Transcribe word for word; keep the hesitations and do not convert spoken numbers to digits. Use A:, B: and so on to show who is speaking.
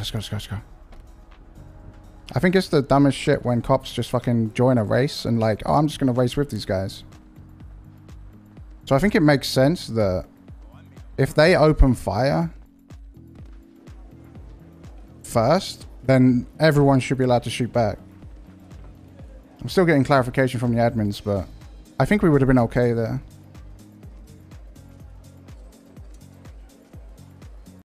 A: let's go, let's go, let's go. I think it's the dumbest shit when cops just fucking join a race and like, oh, I'm just going to race with these guys. So I think it makes sense that if they open fire first, then everyone should be allowed to shoot back. I'm still getting clarification from the admins, but I think we would have been okay there.